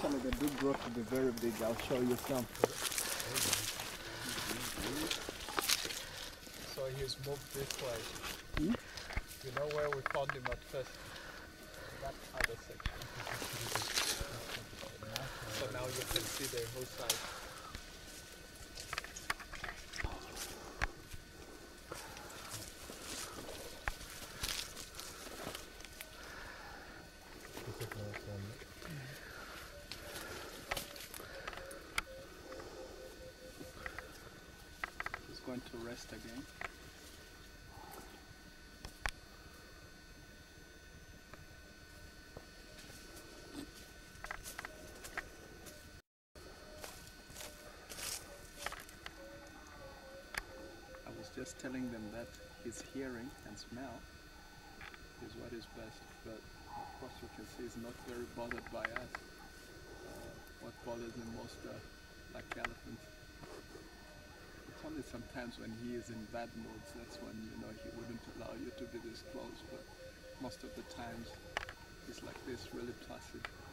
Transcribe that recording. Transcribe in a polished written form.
Actually, they do grow to be very big. I'll show you some. So he's moved this way. You know where we found him at first? That other section. So now you can see the whole side. He's going to rest again. I was just telling them that his hearing and smell is what is best, but of course you can see he's not very bothered by us. What bothers him most are like elephants. It's only sometimes when he is in bad moods, that's when he wouldn't allow you to be this close, but most of the times he's like this, really placid.